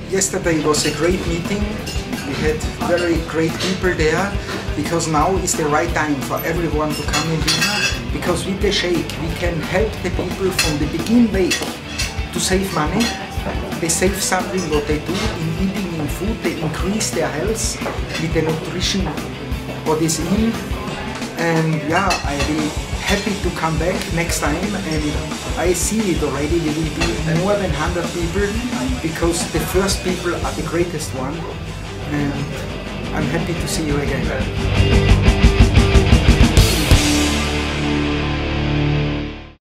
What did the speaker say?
Yesterday was a great meeting. We had very great people there, because now is the right time for everyone to come in Vienna, because with the shake we can help the people from the beginning way to save money. They save something what they do in eating in food, they increase their health with the nutrition what is in. And yeah, I will happy to come back next time, and I see it already, there will be more than 100 people, because the first people are the greatest one, and I'm happy to see you again.